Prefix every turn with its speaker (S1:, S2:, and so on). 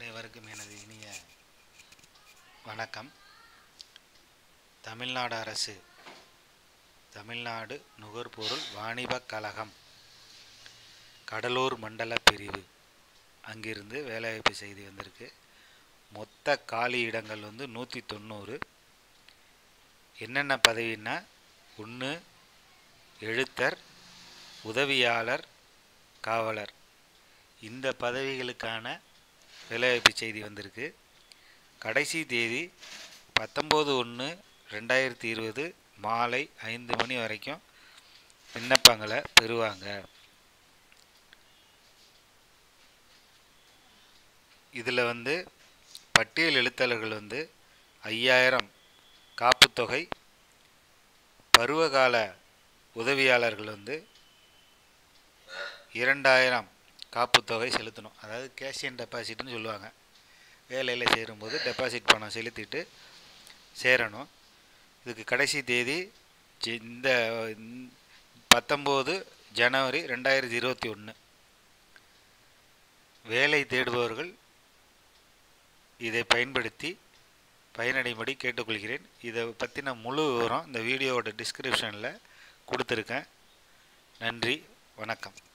S1: அனைவருக்கும் எனது இனிய வணக்கம். தமிழ்நாடு அரசு தமிழ்நாடு நுகர்பொருள் வாணிபக் கழகம் கடலூர் மண்டல பிரிவு அங்கிருந்து வேலைவாய்ப்பு செய்தி வந்திருக்கு. மொத்த காலி இடங்கள் 190. என்னென்ன பதவின்னா 1 எழுத்தர், உதவியாளர், காவலர். இந்த பதவிகளுக்கான வேலைவாய்ப்பு செய்தி வந்திருக்கு. கடைசி தேதி 19/1/2020 மாலை 5 மணி வரைக்கும் விண்ணப்பங்களை பெறுவாங்க. இதில் பட்டியல் எழுத்தாளர்கள் 5000 காப்புத்தொகை, பருவகால உதவியாளர்கள் 2000 காப்புத்தொகை செலுத்தணும். அதாவது கேஷ் அண்ட் டெபாசிட்னு சொல்லுவாங்க. வேலையில் சேரும்போது டெபாசிட் பணம் செலுத்திட்டு சேரணும். இதுக்கு கடைசி தேதி இந்த 19 ஜனவரி 2021. வேலை தேடுபவர்கள் இதை பயன்படுத்தி பயனடையும்படி கேட்டுக்கொள்கிறேன். இதை பற்றின முழு விவரம் இந்த வீடியோவோட டிஸ்கிரிப்ஷனில் கொடுத்துருக்கேன். நன்றி, வணக்கம்.